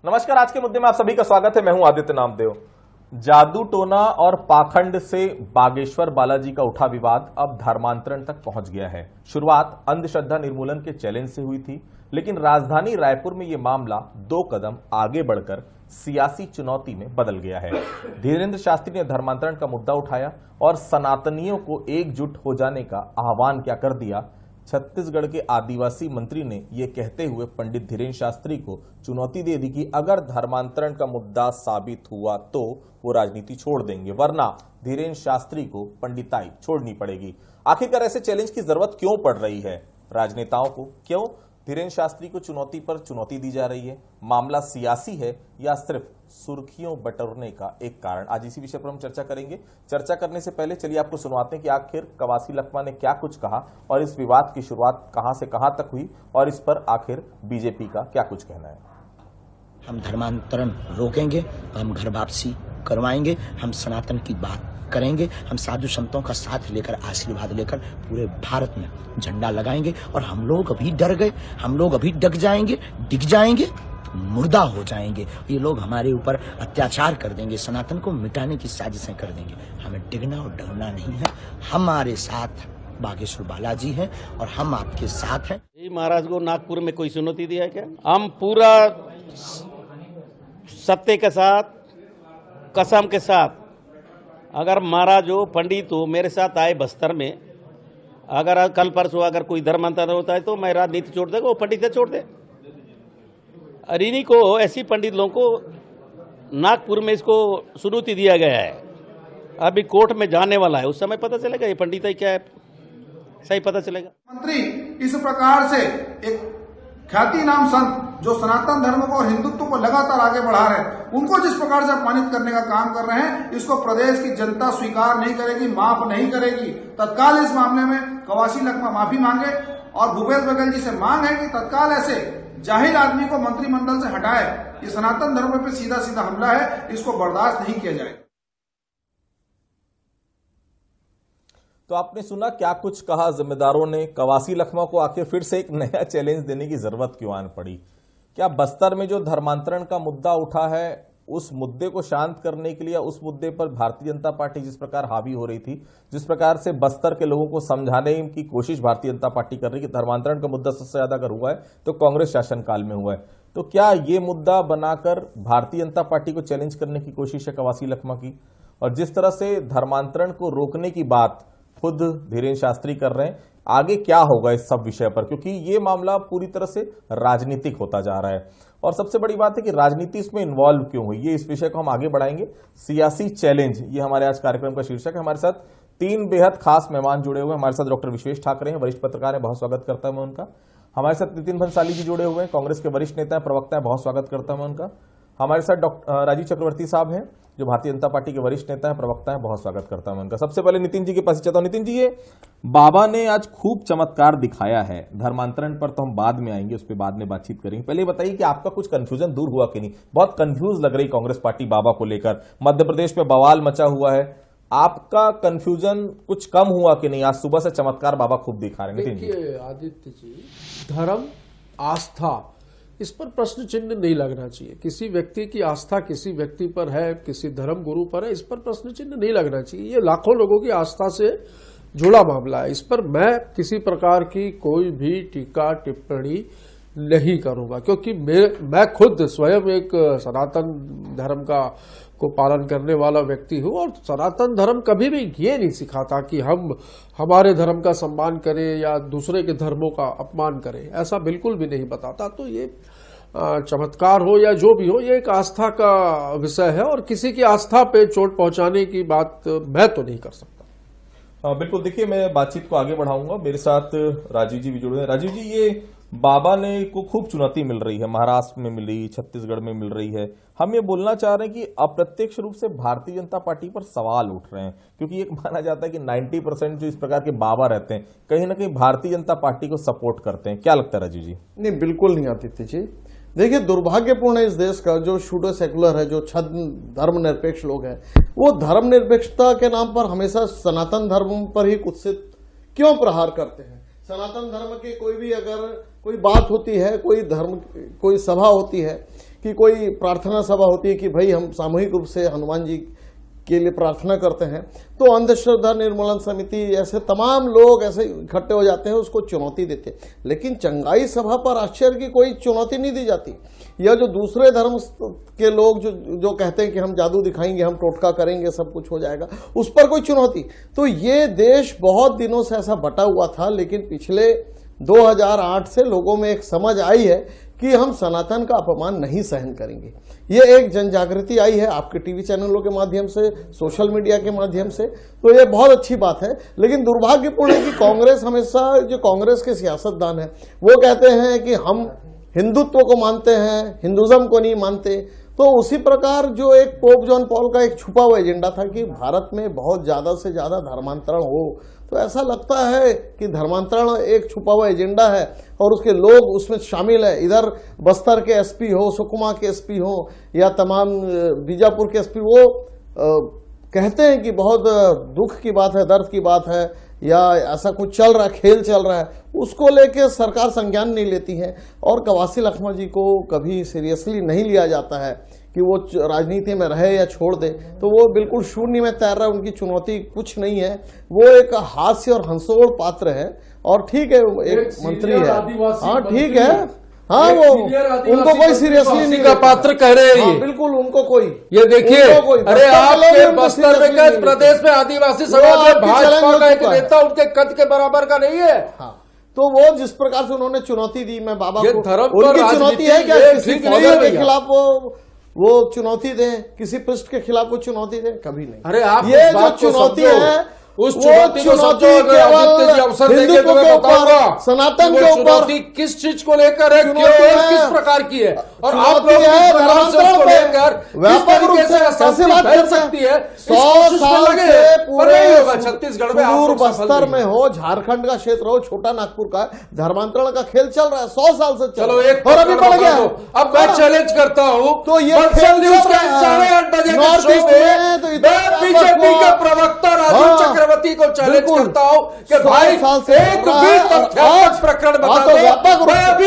नमस्कार, आज के मुद्दे में आप सभी का स्वागत है। मैं हूं आदित्य नामदेव। जादू टोना और पाखंड से बागेश्वर बालाजी का उठा विवाद अब धर्मांतरण तक पहुंच गया है। शुरुआत अंधश्रद्धा निर्मूलन के चैलेंज से हुई थी, लेकिन राजधानी रायपुर में यह मामला 2 कदम आगे बढ़कर सियासी चुनौती में बदल गया है। धीरेन्द्र शास्त्री ने धर्मांतरण का मुद्दा उठाया और सनातनियों को एकजुट हो जाने का आह्वान क्या कर दिया। छत्तीसगढ़ के आदिवासी मंत्री ने यह कहते हुए पंडित धीरेन्द्र शास्त्री को चुनौती दे दी कि अगर धर्मांतरण का मुद्दा साबित हुआ तो वो राजनीति छोड़ देंगे, वरना धीरेन्द्र शास्त्री को पंडिताई छोड़नी पड़ेगी। आखिरकार ऐसे चैलेंज की जरूरत क्यों पड़ रही है? राजनेताओं को क्यों धीरेन्द्र शास्त्री को चुनौती पर चुनौती दी जा रही है? मामला सियासी है या सिर्फ सुर्खियों बटोरने का एक कारण? आज इसी विषय पर हम चर्चा करेंगे। चर्चा करने से पहले चलिए आपको सुनवाते हैं कि आखिर कवासी लखमा ने क्या कुछ कहा और इस विवाद की शुरुआत कहां से कहां तक हुई और इस पर आखिर बीजेपी का क्या कुछ कहना है। हम धर्मांतरण रोकेंगे, हम घर वापसी करवाएंगे, हम सनातन की बात करेंगे, हम साधु संतों का साथ लेकर आशीर्वाद लेकर पूरे भारत में झंडा लगाएंगे। और हम लोग अभी डर गए, हम लोग अभी डग जाएंगे, डिग जाएंगे, मुर्दा हो जाएंगे। ये लोग हमारे ऊपर अत्याचार कर देंगे, सनातन को मिटाने की साजिशें कर देंगे। हमें डिगना और डरना नहीं है। हमारे साथ बागेश्वर बालाजी हैं और हम आपके साथ हैं। महाराज को नागपुर में कोई चुनौती दिया है क्या? हम पूरा सत्य के साथ, कसम के साथ, अगर महाराज हो, पंडित हो, मेरे साथ आए बस्तर में, अगर कल परसों अगर कोई धर्मांतरण होता है तो मैं राजनीति छोड़ देगा, वो पंडित छोड़ दे। और इन्हीं को, ऐसी पंडित लोगों को नागपुर में इसको चुनौती दिया गया है। अभी कोर्ट में जाने वाला है, उस समय पता चलेगा ये पंडित क्या है, सही पता चलेगा। मंत्री इस प्रकार से एक ख्याति नाम संत जो सनातन धर्म को और हिंदुत्व को लगातार आगे बढ़ा रहे हैं, उनको जिस प्रकार से अपमानित करने का काम कर रहे हैं, इसको प्रदेश की जनता स्वीकार नहीं करेगी, माफ नहीं करेगी। तत्काल इस मामले में कवासी लखमा माफी मांगे और भूपेश बघेल जी से मांग है कि तत्काल ऐसे जाहिल आदमी को मंत्रिमंडल से हटाए। ये सनातन धर्म पर सीधा सीधा हमला है, इसको बर्दाश्त नहीं किया जाएगा। तो आपने सुना क्या कुछ कहा जिम्मेदारों ने। कवासी लखमा को आखिर फिर से एक नया चैलेंज देने की जरूरत क्यों आन पड़ी? क्या बस्तर में जो धर्मांतरण का मुद्दा उठा है, उस मुद्दे को शांत करने के लिए, उस मुद्दे पर भारतीय जनता पार्टी जिस प्रकार हावी हो रही थी, जिस प्रकार से बस्तर के लोगों को समझाने की कोशिश भारतीय जनता पार्टी कर रही है कि धर्मांतरण का मुद्दा सबसे ज्यादा अगर हुआ है तो कांग्रेस शासनकाल में हुआ है, तो क्या ये मुद्दा बनाकर भारतीय जनता पार्टी को चैलेंज करने की कोशिश है कवासी लखमा की? और जिस तरह से धर्मांतरण को रोकने की बात खुद धीरेन्द्र शास्त्री कर रहे हैं, आगे क्या होगा इस सब विषय पर? क्योंकि ये मामला पूरी तरह से राजनीतिक होता जा रहा है और सबसे बड़ी बात है कि राजनीति इसमें इन्वॉल्व क्यों हुई, ये इस विषय को हम आगे बढ़ाएंगे। सियासी चैलेंज, ये हमारे आज कार्यक्रम का शीर्षक है। हमारे साथ 3 बेहद खास मेहमान जुड़े हुए हैं। हमारे साथ डॉक्टर विश्वेश ठाकरे हैं, वरिष्ठ पत्रकार हैं, बहुत स्वागत करता हूं मैं उनका। हमारे साथ नितिन भंसाली जी जुड़े हुए हैं, कांग्रेस के वरिष्ठ नेता हैं, प्रवक्ता हैं, बहुत स्वागत करता हूं उनका। हमारे साथ डॉक्टर राजीव चक्रवर्ती साहब हैं, जो भारतीय जनता पार्टी के वरिष्ठ नेता हैं, प्रवक्ता हैं, बहुत स्वागत करता हूं उनका। सबसे पहले नितिन जी के पास चलता हूं। नितिन जी, ये बाबा ने आज खूब चमत्कार दिखाया है। धर्मांतरण पर तो हम बाद में आएंगे, उस पर बाद में बातचीत करेंगे। पहले बताइए कि आपका कुछ कंफ्यूजन दूर हुआ कि नहीं? बहुत कंफ्यूज लग रही कांग्रेस पार्टी बाबा को लेकर, मध्य प्रदेश में बवाल मचा हुआ है। आपका कंफ्यूजन कुछ कम हुआ कि नहीं? आज सुबह से चमत्कार बाबा खूब दिखा रहे हैं। देखिए आदित्य जी, धर्म, आस्था, इस पर प्रश्न चिन्ह नहीं लगना चाहिए। किसी व्यक्ति की आस्था किसी व्यक्ति पर है, किसी धर्म गुरु पर है, इस पर प्रश्न चिन्ह नहीं लगना चाहिए। ये लाखों लोगों की आस्था से जुड़ा मामला है। इस पर मैं किसी प्रकार की कोई भी टीका टिप्पणी नहीं करूंगा, क्योंकि मैं खुद स्वयं एक सनातन धर्म को पालन करने वाला व्यक्ति हूं और सनातन धर्म कभी भी ये नहीं सिखाता कि हम हमारे धर्म का सम्मान करें या दूसरे के धर्मों का अपमान करें, ऐसा बिल्कुल भी नहीं बताता। तो ये चमत्कार हो या जो भी हो, ये एक आस्था का विषय है और किसी की आस्था पे चोट पहुंचाने की बात मैं तो नहीं कर सकता। बिल्कुल। देखिए, मैं बातचीत को आगे बढ़ाऊंगा। मेरे साथ राजीव जी भी जुड़े हैं। राजीव जी, ये बाबा ने को खूब चुनौती मिल रही है, महाराष्ट्र में मिल रही, छत्तीसगढ़ में मिल रही है। हम ये बोलना चाह रहे हैं कि अप्रत्यक्ष रूप से भारतीय जनता पार्टी पर सवाल उठ रहे हैं, क्योंकि ये माना जाता है कि 90% जो इस प्रकार के बाबा रहते हैं कहीं ना कहीं भारतीय जनता पार्टी को सपोर्ट करते हैं। क्या लगता है राजीव जी? नहीं, बिल्कुल नहीं आदित्य जी। देखिए, दुर्भाग्यपूर्ण है इस देश का जो शूडो सेकुलर है, जो धर्मनिरपेक्ष लोग हैं, वो धर्मनिरपेक्षता के नाम पर हमेशा सनातन धर्म पर ही कुत्सित क्यों प्रहार करते हैं। सनातन धर्म की कोई भी अगर कोई बात होती है, कोई धर्म कोई सभा होती है कि कोई प्रार्थना सभा होती है कि भाई हम सामूहिक रूप से हनुमान जी के लिए प्रार्थना करते हैं, तो अंधश्रद्धा निर्मूलन समिति ऐसे तमाम लोग ऐसे इकट्ठे हो जाते हैं, उसको चुनौती देते हैं। लेकिन चंगाई सभा पर आश्चर्य की कोई चुनौती नहीं दी जाती। या जो दूसरे धर्म के लोग जो कहते हैं कि हम जादू दिखाएंगे, हम टोटका करेंगे, सब कुछ हो जाएगा, उस पर कोई चुनौती। तो ये देश बहुत दिनों से ऐसा बटा हुआ था, लेकिन पिछले 2008 से लोगों में एक समझ आई है कि हम सनातन का अपमान नहीं सहन करेंगे। ये एक जन जागृति आई है आपके टीवी चैनलों के माध्यम से, सोशल मीडिया के माध्यम से, तो ये बहुत अच्छी बात है। लेकिन दुर्भाग्यपूर्ण है कि कांग्रेस हमेशा, जो कांग्रेस के सियासतदान है, वो कहते हैं कि हम हिंदुत्व को मानते हैं, हिंदुज्म को नहीं मानते। तो उसी प्रकार जो एक पोप जॉन पॉल का एक छुपा हुआ एजेंडा था कि भारत में बहुत ज्यादा से ज्यादा धर्मांतरण हो, तो ऐसा लगता है कि धर्मांतरण एक छुपा हुआ एजेंडा है और उसके लोग उसमें शामिल है। इधर बस्तर के एसपी हो, सुकमा के एसपी हो, या तमाम बीजापुर के एसपी, वो कहते हैं कि बहुत दुख की बात है, दर्द की बात है, या ऐसा कुछ चल रहा है, खेल चल रहा है, उसको लेके सरकार संज्ञान नहीं लेती है। और कवासी लखमा जी को कभी सीरियसली नहीं लिया जाता है कि वो राजनीति में रहे या छोड़ दे, तो वो बिल्कुल शून्य में तैर रहा है, उनकी चुनौती कुछ नहीं है। वो एक हास्य और हंसोड़ पात्र है, और ठीक है एक मंत्री है, हाँ ठीक है, हाँ वो उनको कोई सीरियसली नहीं का पात्र कह रहे हैं, बिल्कुल उनको कोई, ये देखिए, अरे आपके बस्तर में क्या प्रदेश में आदिवासी समाज में भाजपा का एक नेता उनके कद के बराबर का नहीं है। हाँ, तो वो जिस प्रकार से उन्होंने चुनौती दी, मैं बाबा को, उनकी चुनौती है क्या किसी फौजर के खिलाफ वो चुनौती दें, किसी पृष्ठ के खिलाफ वो चुनौती दें? कभी नहीं। अरे आप ये जो चुनौती है, उस चुनौती को समझो, अगर अवसर देंगे तो मैं बताऊंगा सनातन के ऊपर किस चीज को लेकर है, क्यों है, किस प्रकार की है, और आप लोग उसको लेकर किस तरीके से अशांति फैल सकती है, 100 साल से पूरे होगा छत्तीसगढ़ में, पूर्व बस्तर में हो, झारखंड का क्षेत्र हो, छोटा नागपुर का, धर्मांतरण का खेल चल रहा है 100 साल से। चलो एक और अभी बढ़ गया। अब मैं चैलेंज करता हूँ, तो ये न्यूज का 8:30 बजे बीजेपी के प्रवक्ता राजीव चक्रवर्ती को चैलेंज करता हूं कि भाई एक भी तथ्यात्मक प्रकरण बता दो,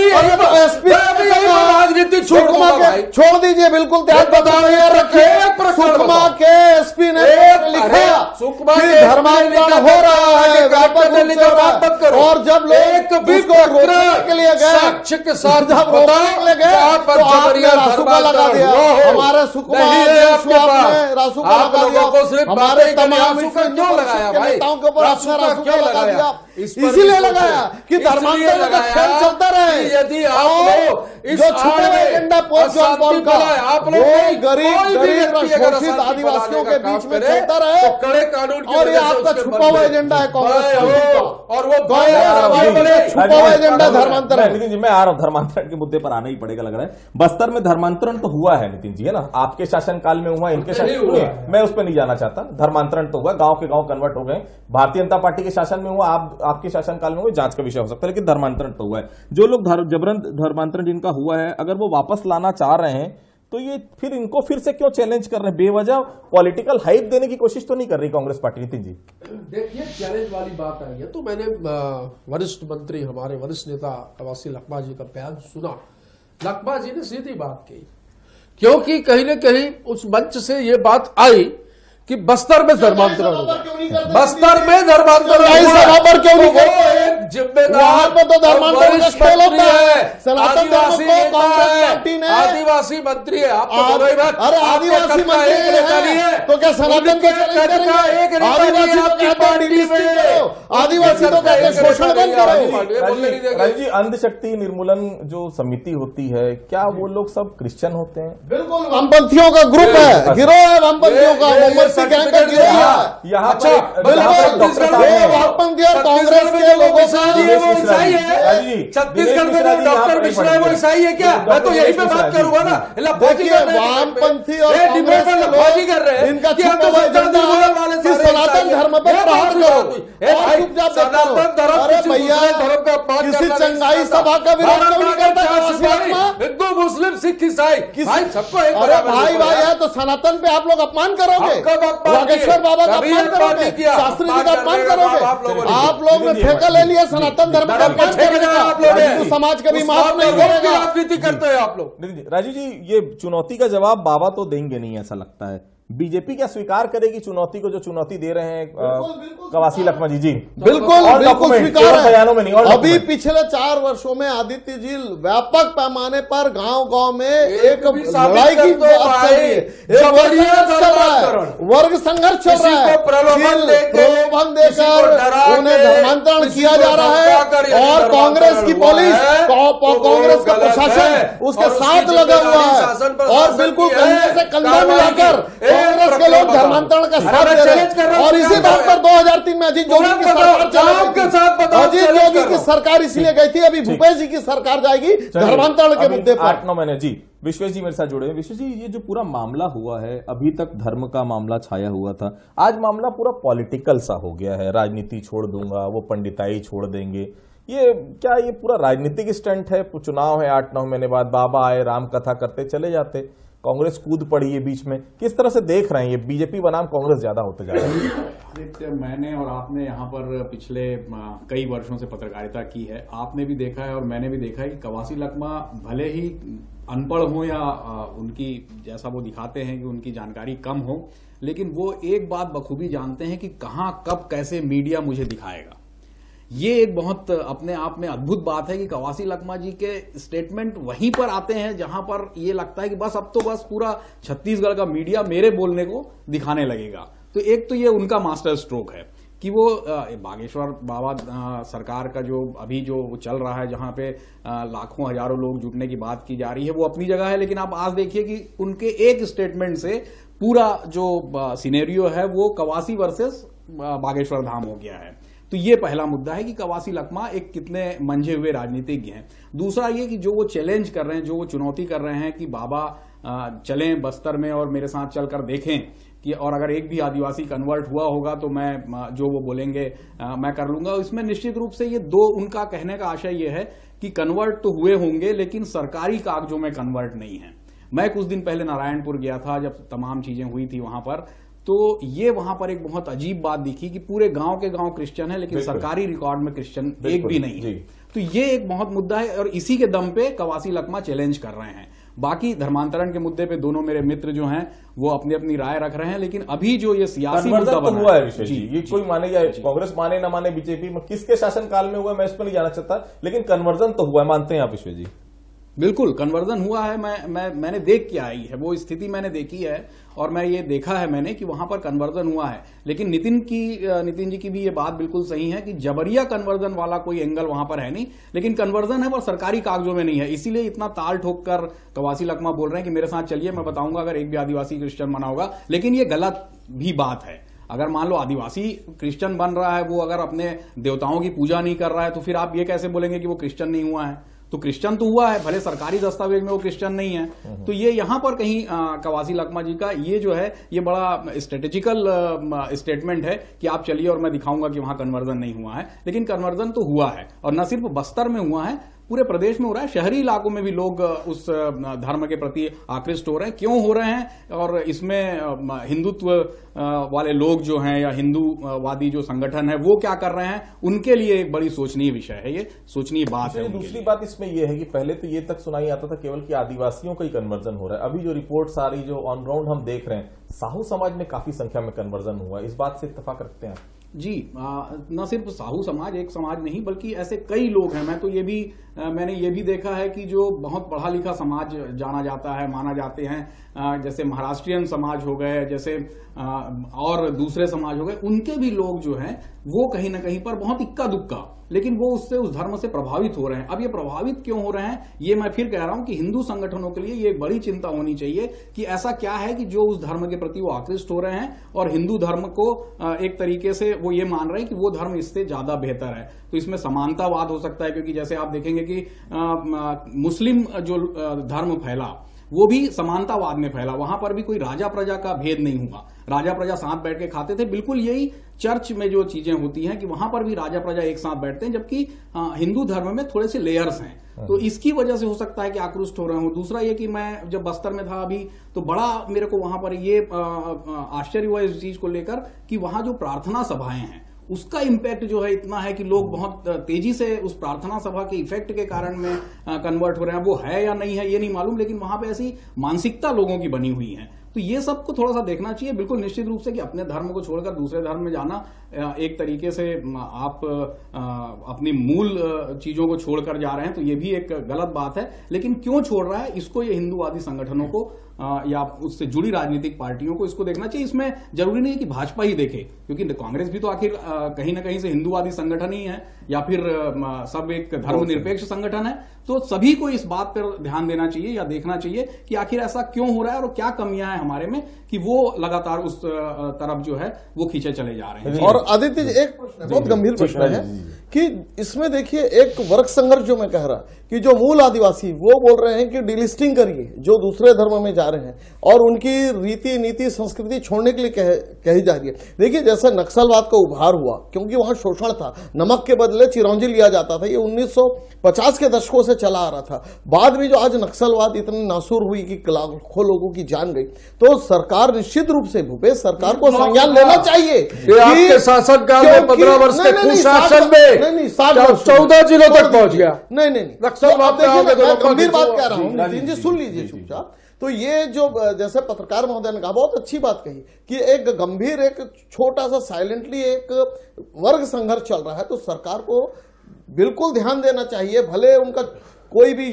राजनीति छोड़ दीजिए, बिल्कुल ध्यान रखिए। सुकमा के एसपी ने लिखा कि धर्मांतरण हो रहा है व्यापक रूप से, और जब लोग उसको रोकने के लिए गए, साक्ष्य के साथ जब रोकने के लिए गए तो आपने रासुका लगा दिया, हमारे सुकमा रासुका लगा दिया, हमारे तमाम क्यों लगाया भाई, के ऊपर क्यों लगा दिया? इसीलिए लगाया कि धर्मांतरण का खेल चलता रहे। यदि आप जो छुपे हुए एजेंडा पोप जॉन पॉल का वो गरीब शोषित आदिवासियों के बीच में चलता रहे, तो कड़े कानून, और ये आपका छुपा हुआ एजेंडा है कांग्रेस का, और वो छुपा हुआ एजेंडा धर्मांतरण। नितिन जी, मैं आ रहा हूं, धर्मांतरण के मुद्दे पर आना ही पड़ेगा लग रहा है। बस्तर में धर्मांतरण तो हुआ है नितिन जी, है ना, आपके शासनकाल में हुआ, इनके शासन में, मैं उस पर नहीं जाना चाहता। धर्मांतरण तो हुआ, गांव के गांव कन्वर्ट हो गए, भारतीय जनता पार्टी के शासन में हुआ, आपके शासनकाल में हुआ, जांच का विषय हो सकता है, लेकिन धर्मांतरण तो हुआ है। जो लोग जबरन धर्मांतरण जिनका हुआ है, अगर वो वापस लाना चाह रहे हैं, तो ये फिर इनको फिर से क्यों चैलेंज कर रहे हैं? बेवजह पॉलिटिकल हाइप देने की कोशिश तो नहीं कर रही कांग्रेस पार्टी? नितिन जी देखिए, चैलेंज वाली बात आई है तो मैंने वरिष्ठ मंत्री, हमारे वरिष्ठ नेता कवासी लखमा जी का बयान सुना। लखमा जी ने सीधी बात की, क्योंकि कहीं न कहीं उस मंच से ये बात आई कि बस्तर में धर्मांतरण होगा, बस्तर में धर्मांतरण सभा पर क्यों नहीं करते? जिम्मेदार तो धर्मांतरण का खेल होता है, सनातन धर्म को कांग्रेस पार्टी ने, आदिवासी मंत्री है, आप अरे आदिवासी मंत्री है तो क्या सनातन को आदिवासी तो कहते शोषण बंद करो। राजीव जी, अंधशक्ति निर्मूलन जो समिति होती है, क्या वो लोग सब क्रिश्चियन होते हैं? बिल्कुल, वामपंथियों का ग्रुप है, गिरोह है वामपंथियों का, मोहम्मद सिंह गैंग का गिरोह है। यहाँ वामपंथी और कांग्रेस के लोगों से छत्तीसगढ़ में डॉक्टर मिश्रा है, वो ईसाई है क्या? मैं तो यही पे बात करूंगा ना। देखिए, वामपंथी और कांग्रेस के लोग इनका छुपा हुआ एजेंडा है कि सनातन धर्म पर प्रहार करो। अरे भैया, किसी चंगाई सभा का विरोध क्यों नहीं करता? हिंदू, मुस्लिम, सिख, ईसाई सबको एक भाई है, तो सनातन पे आप लोग अपमान करोगे, बागेश्वर बाबा का अपमान करोगे, शास्त्री जी का अपमान करोगे। आप लोग ने ठेका ले लिया है सनातन धर्म का अपमान करने का, हिंदू समाज का भी माफ नहीं करेगा। राजनीति करते हैं आप लोग। नहीं, राजीव जी, ये चुनौती का जवाब बाबा तो देंगे नहीं, ऐसा लगता है। बीजेपी क्या स्वीकार करेगी चुनौती को, जो चुनौती दे रहे हैं कवासी लखमा जी? बिल्कुल स्वीकार है। बयानों में नहीं, और अभी पिछले 4 वर्षों में आदित्य जी व्यापक पैमाने पर गांव-गांव में एक लड़ाई की बात चल रही है, वर्ग संघर्ष चल रहा है, प्रलोभन देकर उन्हें धर्मांतरण किया जा रहा है, और कांग्रेस की पुलिस, कांग्रेस का प्रशासन उसके साथ लगा हुआ है, और बिल्कुल कंधे से कंधा मिलाकर कांग्रेस के लोग धर्मांतरण का साथ दे रहे हैं। और इसी बात पर 2003 में अजीत जोगी की सरकार अजीत जोगी की सरकार इसलिए गई थी, अभी भूपेश जी की सरकार जाएगी धर्मांतरण के मुद्दे पर। 8-9 महीने जी। विश्वेश जी मेरे साथ जुड़े हैं। विश्वेश जी, ये जो पूरा मामला हुआ है, अभी तक धर्म का मामला छाया हुआ था, आज मामला पूरा पॉलिटिकल सा हो गया है, राजनीति छोड़ दूंगा, वो पंडिताई छोड़ देंगे, ये क्या ये पूरा राजनीतिक स्टंट है? चुनाव है, 8-9 महीने बाद बाबा आए, राम कथा करते चले जाते, कांग्रेस कूद पड़ी है बीच में। किस तरह से देख रहे हैं ये बीजेपी बनाम कांग्रेस ज्यादा होते जा रहा है? आदित्य, मैंने और आपने यहाँ पर पिछले कई वर्षों से पत्रकारिता की है, आपने भी देखा है और मैंने भी देखा है कि कवासी लखमा भले ही अनपढ़ हो या उनकी जैसा वो दिखाते हैं कि उनकी जानकारी कम हो, लेकिन वो एक बात बखूबी जानते हैं कि कहाँ कब कैसे मीडिया मुझे दिखाएगा। ये एक बहुत अपने आप में अद्भुत बात है कि कवासी लखमा जी के स्टेटमेंट वहीं पर आते हैं जहां पर ये लगता है कि बस अब तो बस पूरा छत्तीसगढ़ का मीडिया मेरे बोलने को दिखाने लगेगा। तो एक तो ये उनका मास्टर स्ट्रोक है कि वो बागेश्वर बाबा सरकार का जो अभी जो चल रहा है, जहां पे लाखों हजारों लोग जुटने की बात की जा रही है, वो अपनी जगह है, लेकिन आप आज देखिए कि उनके एक स्टेटमेंट से पूरा जो सिनेरियो है वो कवासी वर्सेस बागेश्वर धाम हो गया है। तो ये पहला मुद्दा है कि कवासी लखमा एक कितने मंझे हुए राजनीतिज्ञ हैं। दूसरा ये कि जो वो चैलेंज कर रहे हैं, जो वो चुनौती कर रहे हैं कि बाबा चलें बस्तर में और मेरे साथ चलकर देखें कि और अगर एक भी आदिवासी कन्वर्ट हुआ होगा तो मैं जो वो बोलेंगे मैं कर लूंगा। इसमें निश्चित रूप से ये दो उनका कहने का आशय ये है कि कन्वर्ट तो हुए होंगे लेकिन सरकारी कागजों में कन्वर्ट नहीं है। मैं कुछ दिन पहले नारायणपुर गया था जब तमाम चीजें हुई थी वहां पर, तो ये वहां पर एक बहुत अजीब बात दिखी कि पूरे गांव के गांव क्रिश्चियन है लेकिन सरकारी रिकॉर्ड में क्रिश्चियन एक भी नहीं है। तो ये एक बहुत मुद्दा है और इसी के दम पे कवासी लखमा चैलेंज कर रहे हैं। बाकी धर्मांतरण के मुद्दे पे दोनों मेरे मित्र जो हैं वो अपनी अपनी राय रख रहे हैं, लेकिन अभी जो ये सियासी मुद्दा बना हुआ है विशेष, ये कोई माने या कांग्रेस माने ना माने, बीजेपी में किसके शासनकाल में हुआ मैं इस पर नहीं जाना चाहता, लेकिन कन्वर्जन तो हुआ है, मानते हैं आप विश्वेश जी? बिल्कुल कन्वर्जन हुआ है। मैंने देख के आई है वो स्थिति, मैंने देखी है और मैं ये देखा है मैंने कि वहां पर कन्वर्जन हुआ है। लेकिन नितिन जी की भी ये बात बिल्कुल सही है कि जबरिया कन्वर्जन वाला कोई एंगल वहां पर है नहीं, लेकिन कन्वर्जन है पर सरकारी कागजों में नहीं है। इसीलिए इतना ताल ठोक कर कवासी लखमा बोल रहे हैं कि मेरे साथ चलिए, मैं बताऊंगा अगर एक भी आदिवासी क्रिश्चियन बना होगा। लेकिन ये गलत भी बात है। अगर मान लो आदिवासी क्रिश्चियन बन रहा है, वो अगर अपने देवताओं की पूजा नहीं कर रहा है, तो फिर आप ये कैसे बोलेंगे कि वो क्रिश्चियन नहीं हुआ है? तो क्रिश्चियन तो हुआ है, भले सरकारी दस्तावेज में वो क्रिश्चियन नहीं है। तो ये यहां पर कहीं कवासी लखमा जी का ये जो है ये बड़ा स्ट्रेटेजिकल स्टेटमेंट है कि आप चलिए और मैं दिखाऊंगा कि वहां कन्वर्जन नहीं हुआ है। लेकिन कन्वर्जन तो हुआ है, और न सिर्फ बस्तर में हुआ है, पूरे प्रदेश में हो रहा है। शहरी इलाकों में भी लोग उस धर्म के प्रति आकृष्ट हो रहे हैं। क्यों हो रहे हैं? और इसमें हिंदुत्व वाले लोग जो हैं या हिंदूवादी जो संगठन है वो क्या कर रहे हैं, उनके लिए एक बड़ी सोचनीय विषय है, ये सोचनीय बात है। दूसरी बात इसमें यह है कि पहले तो ये तक सुनाई आता था केवल कि आदिवासियों का ही कन्वर्जन हो रहा है। अभी जो रिपोर्ट्स आ रही, जो ऑन ग्राउंड हम देख रहे हैं, साहू समाज में काफी संख्या में कन्वर्जन हुआ है। इस बात से इत्तेफाक रखते हैं जी? न सिर्फ साहू समाज, एक समाज नहीं, बल्कि ऐसे कई लोग हैं। मैंने ये भी देखा है कि जो बहुत पढ़ा लिखा समाज जाना जाता है, माना जाते हैं, जैसे महाराष्ट्रियन समाज हो गए, जैसे और दूसरे समाज हो गए, उनके भी लोग जो हैं वो कहीं ना कहीं पर बहुत इक्का दुक्का, लेकिन वो उससे उस धर्म से प्रभावित हो रहे हैं। अब ये प्रभावित क्यों हो रहे हैं, ये मैं फिर कह रहा हूं कि हिंदू संगठनों के लिए ये एक बड़ी चिंता होनी चाहिए कि ऐसा क्या है कि जो उस धर्म के प्रति वो आकृष्ट हो रहे हैं और हिंदू धर्म को एक तरीके से वो ये मान रहे हैं कि वो धर्म इससे ज्यादा बेहतर है। तो इसमें समानतावाद हो सकता है, क्योंकि जैसे आप देखेंगे कि मुस्लिम जो धर्म फैला वो भी समानतावाद में फैला, वहां पर भी कोई राजा प्रजा का भेद नहीं हुआ। राजा प्रजा साथ बैठ के खाते थे। बिल्कुल यही चर्च में जो चीजें होती हैं कि वहां पर भी राजा प्रजा एक साथ बैठते हैं, जबकि हिंदू धर्म में थोड़े से लेयर्स हैं। तो इसकी वजह से हो सकता है कि आक्रोशित हो रहे हो। दूसरा ये कि मैं जब बस्तर में था अभी, तो बड़ा मेरे को वहां पर ये आश्चर्य हुआ इस चीज को लेकर कि वहां जो प्रार्थना सभाएं हैं उसका इम्पैक्ट जो है इतना है कि लोग बहुत तेजी से उस प्रार्थना सभा के इफेक्ट के कारण में कन्वर्ट हो रहे हैं। वो है या नहीं है ये नहीं मालूम, लेकिन वहां पे ऐसी मानसिकता लोगों की बनी हुई है। तो ये सबको थोड़ा सा देखना चाहिए। बिल्कुल निश्चित रूप से कि अपने धर्म को छोड़कर दूसरे धर्म में जाना एक तरीके से आप अपनी मूल चीजों को छोड़कर जा रहे हैं, तो ये भी एक गलत बात है। लेकिन क्यों छोड़ रहा है इसको, ये हिंदूवादी संगठनों को या उससे जुड़ी राजनीतिक पार्टियों को इसको देखना चाहिए। इसमें जरूरी नहीं है कि भाजपा ही देखे, क्योंकि कांग्रेस भी तो आखिर कहीं ना कहीं से हिंदूवादी संगठन ही है या फिर सब एक धर्मनिरपेक्ष संगठन है। तो सभी को इस बात पर ध्यान देना चाहिए या देखना चाहिए कि आखिर ऐसा क्यों हो रहा है और क्या कमियां हैं हमारे में कि वो लगातार उस तरफ जो है वो खींचे चले जा रहे हैं। और आदित्य जी एक प्रश्न, बहुत गंभीर प्रश्न है कि इसमें देखिए एक वर्ग संघर्ष जो मैं कह रहा कि जो मूल आदिवासी वो बोल रहे हैं कि डिलिस्टिंग करिए जो दूसरे धर्म में जा रहे हैं और उनकी रीति नीति संस्कृति छोड़ने के लिए कही जा रही है। देखिए जैसे नक्सलवाद का उभार हुआ, क्योंकि वहां शोषण था, नमक के बदले चिरौंजी लिया जाता था, ये 1950 के दशकों से चला आ रहा था। बाद में जो आज नक्सलवाद इतनी नासूर हुई कि लाखों लोगों की जान गई, तो सरकार निश्चित रूप से भूपेश सरकार को संज्ञान लेना चाहिए। आपके शासनकाल में 15 वर्ष के कुशासन में 14 जिलों तक पहुंच गया। नहीं गंभीर बात कह रहा हूं, नितिन जी सुन लीजिए चुपचाप। तो ये जो जैसे पत्रकार महोदय ने कहा, बहुत अच्छी बात कही कि एक गंभीर एक छोटा सा साइलेंटली एक वर्ग संघर्ष चल रहा है, तो सरकार को बिल्कुल ध्यान देना चाहिए। भले उनका कोई भी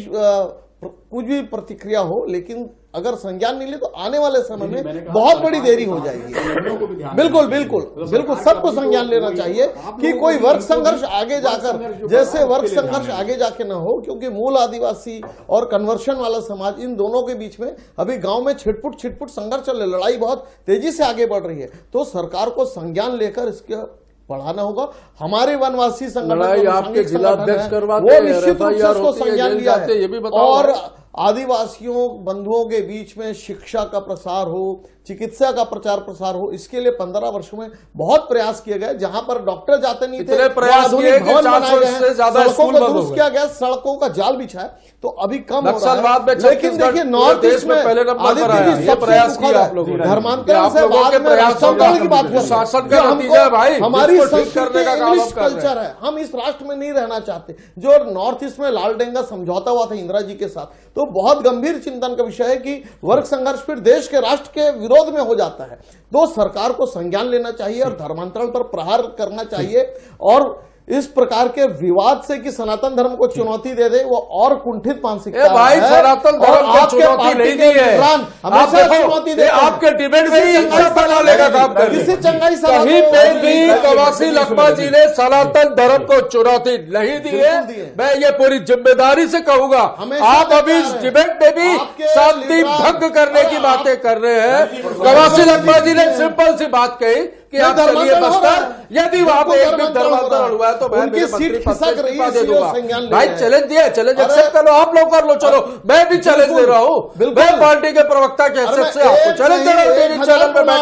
कुछ भी प्रतिक्रिया हो, लेकिन अगर संज्ञान नहीं ले तो आने वाले समय में बहुत बड़ी देरी हो जाएगी। बिल्कुल बिल्कुल बिल्कुल सबको संज्ञान लेना चाहिए कि कोई वर्ग संघर्ष आगे जाकर, जैसे वर्ग संघर्ष आगे जाके ना हो, क्योंकि मूल आदिवासी और कन्वर्शन वाला समाज, इन दोनों के बीच में अभी गांव में छिटपुट संघर्ष चल रहा है, लड़ाई बहुत तेजी से आगे बढ़ रही है। तो सरकार को संज्ञान लेकर इसके बढ़ाना होगा। हमारे वनवासी संगठन आपके जिलाध्यक्ष करवाते वो निश्चित रूप से उसको संज्ञान लिया है। और आदिवासियों बंधुओं के बीच में शिक्षा का प्रसार हो, चिकित्सा का प्रचार प्रसार हो, इसके लिए 15 वर्षों में बहुत प्रयास किए गए। जहां पर डॉक्टर जाते नहीं थे, प्रयास किए कि 400 से ज्यादा सड़कों को दुरुस्त किया गया, सड़कों का जाल बिछाया, तो अभी कम हो रहा है। लेकिन देखिए नॉर्थ ईस्ट में पहले नंबर पर आया, ये प्रयास किया आप लोगों ने, धर्मांतरण से बाद में राष्ट्रवाद की बात है, शासन का नतीजा है भाई। हमारी संस्कृति इंग्लिश कल्चर है, हम इस राष्ट्र में नहीं रहना चाहते। जो नॉर्थ ईस्ट में लाल डेंगा समझौता हुआ था इंदिरा जी के साथ, तो बहुत गंभीर चिंतन का विषय है कि वर्ग संघर्ष फिर देश के राष्ट्र के विरोध में हो जाता है। तो सरकार को संज्ञान लेना चाहिए और धर्मांतरण पर प्रहार करना चाहिए। और इस प्रकार के विवाद से कि सनातन धर्म को चुनौती दे दे, वो और कुंठित मानसिकता है। भाई सनातन धर्म को चुनौती नहीं दी है, हमेशा चुनौती दे। आपके डिबेट में हिंसा फैलाने का काम कर रहे हैं। कहीं पे भी कवासी लखमा जी ने सनातन धर्म को चुनौती नहीं दी है। मैं ये पूरी जिम्मेदारी से कहूंगा। आप अभी इस डिबेट में भी शांति भंग करने की बातें कर रहे हैं। कवासी लखमा जी ने सिंपल सी बात कही कि आप चलिए बस्तर, यदि वहां पे एक भी धर्मांतरण हुआ है तो मैं उनकी सीट खिसक रही है, दे दूंगा। भाई चैलेंज दिया, चैलेंज एक्सेप्ट कर लो, आप लोग कर लो। चलो मैं भी चैलेंज दे रहा हूँ, मैं पार्टी के प्रवक्ता के हैसियत से आपको चैलेंज दे रहा हूँ। टीवी चैनल पे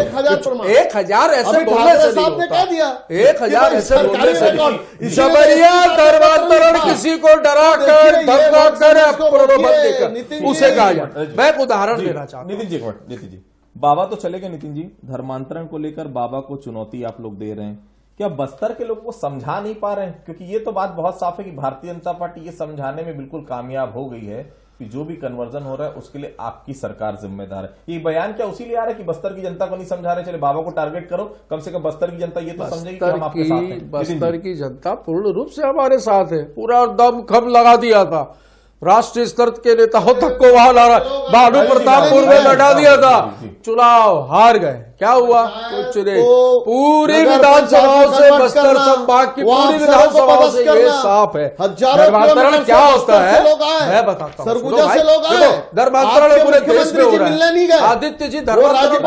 बैठकर 1000 ऐसे बोलने से नहीं होता, 1000 ऐसे बोलने से नहीं। जबरिया धर्मांतरण किसी को डरा कर धमका कर प्रलोभन देकर उसे कहा जाए। मैं एक उदाहरण देना चाहता हूँ। नितिन जी बाबा तो चले गए, नितिन जी धर्मांतरण को लेकर बाबा को चुनौती आप लोग दे रहे हैं, क्या बस्तर के लोगों को समझा नहीं पा रहे हैं? क्योंकि ये तो बात बहुत साफ है कि भारतीय जनता पार्टी ये समझाने में बिल्कुल कामयाब हो गई है कि जो भी कन्वर्जन हो रहा है उसके लिए आपकी सरकार जिम्मेदार है। ये बयान क्या उसी लिए आ रहा है कि बस्तर की जनता को नहीं समझा रहे, चले बाबा को टारगेट करो, कम से कम बस्तर की जनता ये तो समझेगी कि हम आपके साथ हैं। बस्तर की जनता पूर्ण रूप से हमारे साथ है, पूरा दम खम लगा दिया था। राष्ट्रीय स्तर के नेताओं तक को वहां ला रहा, भानु प्रतापपुर में लड़ा दिया था, चुनाव हार गए। क्या हुआ? कुछ नहीं। पूरी विधानसभाओं से बस्तर संभाग की पूरी विधानसभाओं से ये साफ है। धर्मांतरण क्या होता है मैं बताता हूँ। धर्मांतरण पूरे देश में हो रहा है। आदित्य जी धर्मांतरण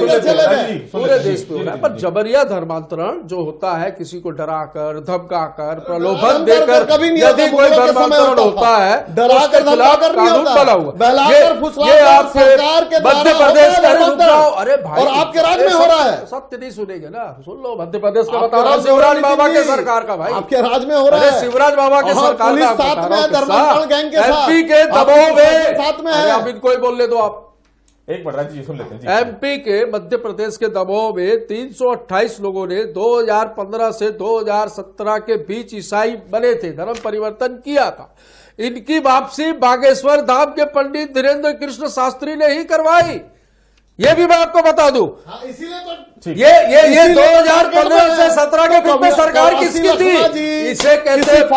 पूरे देश में हो रहा है, पर जबरिया धर्मांतरण जो होता है किसी को डराकर धमकाकर प्रलोभन देकर यदि कोई धर्मांतरण होता है उसके खिलाफ कानून बना हुआ। ये आपके मध्य प्रदेश का, अरे भाई आपके राज्य में हो रहा है, सत्य नहीं सुनेंगे ना, सुन लो। मध्य प्रदेश का बता रहा हूँ, शिवराज बाबा के सरकार का, भाई आपके राज्य में हो रहा है, शिवराज बाबा के सरकार का साथ में धर्मांतरण गैंग के साथ, एमपी के दबाव में साथ में है। अब इनको ही बोल ले दो आप, एक मिनट राजीव जी सुन लेते हैं जी। एमपी के मध्य प्रदेश के दमोह में 328 लोगों ने 2015 से 2017 के बीच ईसाई बने थे, धर्म परिवर्तन किया था। इनकी वापसी बागेश्वर धाम के पंडित धीरेन्द्र कृष्ण शास्त्री ने ही करवाई। ये भी मैं आपको बता दूं। इसीलिए तो ये 2015 से 17 के बीच में सरकार किसकी थी? इसे कहते हैं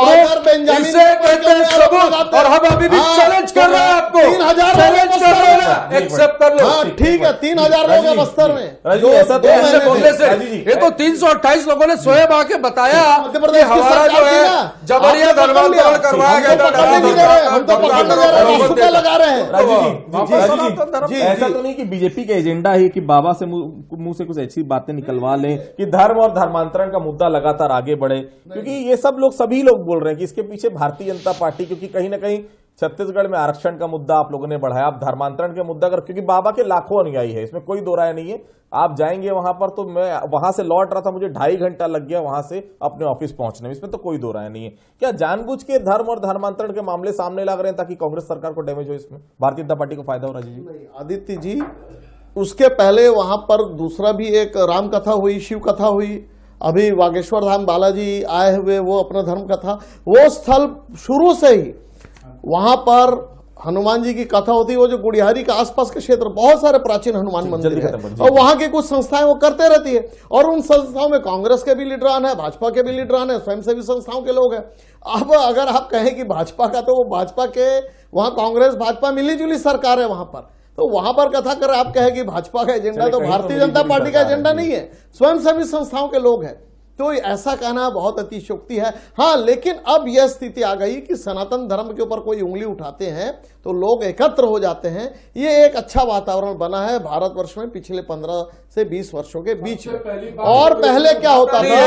सबूत। और हम अभी भी चैलेंज कर रहे हैं आपको, 3000 चैलेंज कर रहे हैं, एक्सेप्ट कर लो। ठीक है, 3000 लोग हैं बस्तर में। जो ऐसा तो ऐसे बोलने से ये तो 328 लोगों ने स्वयं आके बताया कि हमारा जो है जबरिया धर्मांतरण करवाया गया था। हम तो पकड़ने जा रहे हैं, रास्ता लगा रहे हैं। राजीव जी, ऐसा तो नहीं कि बीजेपी का एजेंडा है कि बाबा से मुंह से कुछ ऐसी बातें निकलवा लें कि धर्म और धर्मांतरण का मुद्दा लगातार आगे बढ़े, क्योंकि ये सभी लोग बोल रहे हैं कि इसके पीछे भारतीय जनता पार्टी, क्योंकि कहीं ना कहीं छत्तीसगढ़ में आरक्षण का मुद्दा आप लोगों ने बढ़ाया, आप धर्मांतरण के मुद्दा कर, क्योंकि बाबा के लाखों अनुयायी है, इसमें कोई दो राय नहीं है। आप जाएंगे वहां पर, तो मैं वहां से लौट रहा था, मुझे 2.5 घंटा लग गया वहां से अपने ऑफिस पहुंचने में, इसमें तो कोई दो राय नहीं है। क्या जानबूझ के धर्म और धर्मांतरण के मामले सामने लग रहे हैं ताकि कांग्रेस सरकार को डैमेज हो, इसमें भारतीय जनता पार्टी को फायदा हो? राजीव जी, आदित्य जी, उसके पहले वहां पर दूसरा भी एक राम कथा हुई, शिव कथा हुई। अभी बागेश्वर धाम बालाजी आए हुए, वो अपना धर्म कथा, वो स्थल शुरू से ही वहां पर हनुमान जी की कथा होती है। वो जो गुड़ियारी के आसपास के क्षेत्र बहुत सारे प्राचीन हनुमान मंदिर है, और वहां की कुछ संस्थाएं वो करते रहती है, और उन संस्थाओं में कांग्रेस के भी लीडरान है, भाजपा के भी लीडरान है, स्वयंसेवी संस्थाओं के लोग हैं। अब अगर आप कहें कि भाजपा का, तो वो भाजपा के वहां कांग्रेस भाजपा मिलीजुली सरकार है वहां पर, तो वहां पर कथा कर आप कहें कि भाजपा का एजेंडा, तो भारतीय जनता पार्टी का एजेंडा नहीं है, स्वयंसेवी संस्थाओं के लोग हैं। तो ऐसा कहना बहुत अतिशयोक्ति है। हाँ, लेकिन अब यह स्थिति आ गई कि सनातन धर्म के ऊपर कोई उंगली उठाते हैं तो लोग एकत्र हो जाते हैं। ये एक अच्छा वातावरण बना है भारतवर्ष में पिछले 15 से 20 वर्षों के बीच में। और पहले क्या होता था,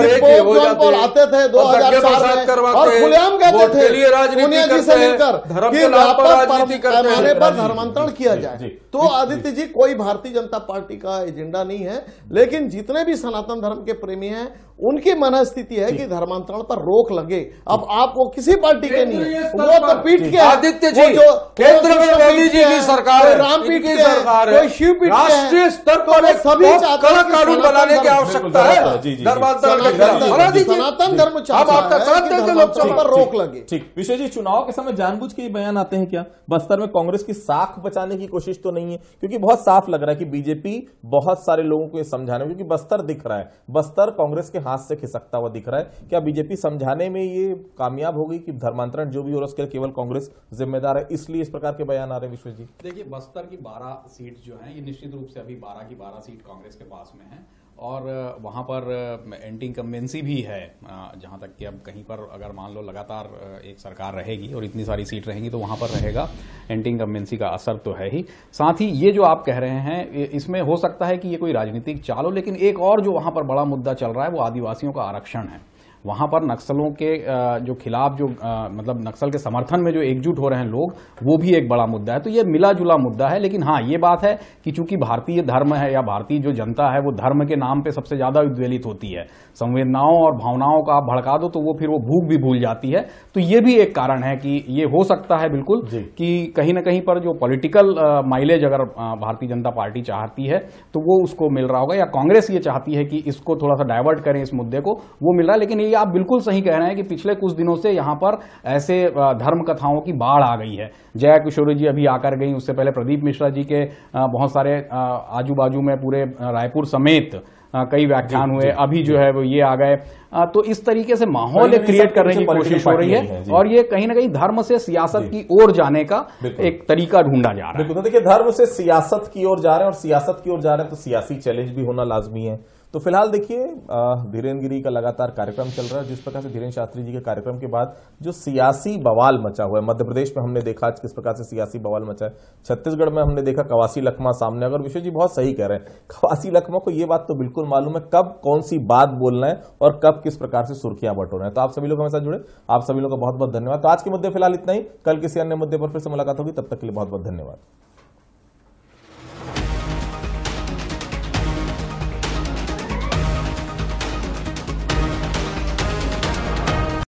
आते थे 2004 में और खुलेआम कहते थे सोनिया जी से मिलकर कि व्यापक पैमाने पर धर्मांतरण किया जाए। तो आदित्य जी, कोई भारतीय जनता पार्टी का एजेंडा नहीं है, लेकिन जितने भी सनातन धर्म के प्रेमी हैं उनकी मनस्थिति है कि धर्मांतरण पर रोक लगे। अब आप वो किसी पार्टी के नहीं है, वो तो पीठ के आदित्य जी, केंद्र में मोदी जी की सरकार है, रामपीठ की सरकार है, कोई शिवपीठ के, राष्ट्रीय स्तर पर सभी कड़क कानून बनाने की आवश्यकता है धर्मांतरण के खिलाफ। सनातन धर्म लोकसभा पर रोक लगे। ठीक, विशेष जी, चुनाव के समय जानबूझ के बयान आते हैं क्या? बस्तर में कांग्रेस की साख बचाने की कोशिश तो नहीं है? क्योंकि बहुत साफ लग रहा है कि बीजेपी बहुत सारे लोगों को समझाने, क्योंकि बस्तर दिख रहा है, बस्तर कांग्रेस के हाथ से खिसकता हुआ दिख रहा है। क्या बीजेपी समझाने में ये कामयाब हो गई कि धर्मांतरण जो भी हो रहा है उसके लिए केवल कांग्रेस जिम्मेदार है, इसलिए इस प्रकार के बयान आ रहे हैं? विश्व जी, देखिए, बस्तर की 12 सीट जो हैं, ये निश्चित रूप से अभी 12 की 12 सीट कांग्रेस के पास में है, और वहां पर एंटी इनकम्बेंसी भी है। जहां तक कि अब कहीं पर अगर मान लो लगातार एक सरकार रहेगी और इतनी सारी सीट रहेंगी, तो वहां पर रहेगा एंटी इनकम्बेंसी का असर तो है ही। साथ ही ये जो आप कह रहे हैं, इसमें हो सकता है कि ये कोई राजनीतिक चाल हो, लेकिन एक और जो वहां पर बड़ा मुद्दा चल रहा है वो आदिवासियों का आरक्षण है। वहां पर नक्सलों के जो खिलाफ जो मतलब नक्सल के समर्थन में जो एकजुट हो रहे हैं लोग, वो भी एक बड़ा मुद्दा है। तो ये मिला जुला मुद्दा है, लेकिन हाँ, ये बात है कि चूंकि भारतीय धर्म है या भारतीय जो जनता है वो धर्म के नाम पे सबसे ज्यादा उद्वेलित होती है, संवेदनाओं और भावनाओं का आप भड़का दो तो वो फिर वो भूख भी भूल जाती है। तो ये भी एक कारण है कि ये हो सकता है बिल्कुल कि कहीं ना कहीं पर जो पॉलिटिकल माइलेज अगर भारतीय जनता पार्टी चाहती है तो वो उसको मिल रहा होगा, या कांग्रेस ये चाहती है कि इसको थोड़ा सा डाइवर्ट करें इस मुद्दे को, वो मिल रहा है। लेकिन ये आप बिल्कुल सही कह रहे हैं कि पिछले कुछ दिनों से यहां पर ऐसे धर्म कथाओं की बाढ़ आ गई है। जया किशोरी जी अभी आकर गई, उससे पहले प्रदीप मिश्रा जी के बहुत सारे आजू बाजू में पूरे रायपुर समेत कई व्याख्यान हुए, अभी जो है वो ये आ गए। तो इस तरीके से माहौल क्रिएट करने की कोशिश हो रही है, और ये कहीं ना कहीं धर्म से सियासत की ओर जाने का एक तरीका ढूंढा जा रहा है। बिल्कुल, तो देखिए, धर्म से सियासत की ओर जा रहे हैं, और सियासत की ओर जा रहे हैं तो सियासी चैलेंज भी होना लाजमी है। तो फिलहाल देखिए, धीरेन्द्र गिरी का लगातार कार्यक्रम चल रहा है। जिस प्रकार से धीरेन्द्र शास्त्री जी के कार्यक्रम के बाद जो सियासी बवाल मचा हुआ है, मध्य प्रदेश में हमने देखा किस प्रकार से सियासी बवाल मचा है, छत्तीसगढ़ में हमने देखा कवासी लखमा सामने। अगर विश्व जी बहुत सही कह रहे हैं, कवासी लखमा को ये बात तो बिल्कुल मालूम है कब कौन सी बात बोलना है और कब किस प्रकार से सुर्खियां बटोरना है। तो आप सभी लोग हमारे साथ जुड़े, आप सभी लोग का बहुत बहुत धन्यवाद। तो आज के मुद्दे फिलहाल इतना ही, कल किसी अन्य मुद्दे पर फिर से मुलाकात होगी, तब तक के लिए बहुत बहुत धन्यवाद।